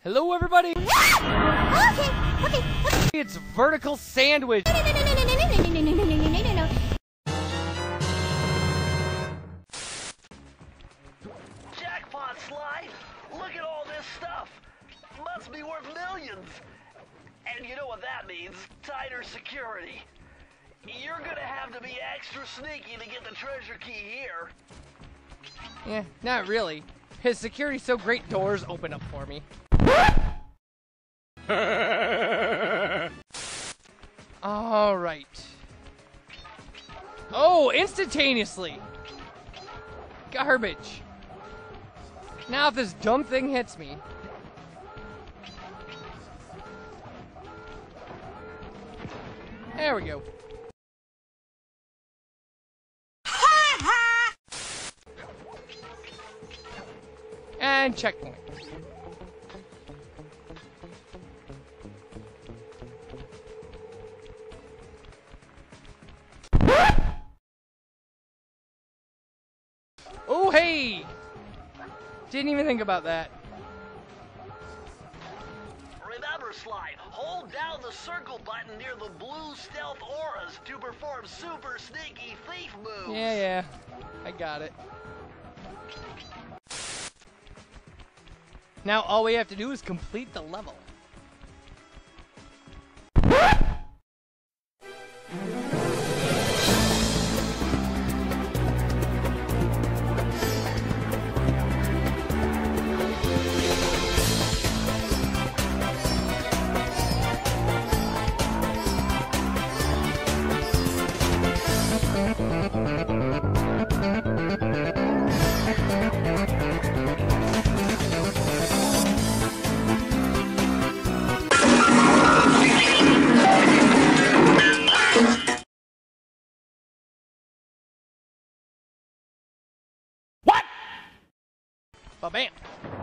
Hello, everybody. Okay. It's Vertical Sandwich. No. Jackpot, Sly! Look at all this stuff! Must be worth millions! And you know what that means? Tighter security. You're gonna have to be extra sneaky to get the treasure key here. Yeah, not really. His security's so great, doors open up for me. All right. Oh, instantaneously. Garbage. Now if this dumb thing hits me. There we go. And checkpoint. Oh, hey! Didn't even think about that. Remember, Sly, hold down the circle button near the blue stealth auras to perform super sneaky thief moves. Yeah, I got it. Now all we have to do is complete the level. Ba-bam!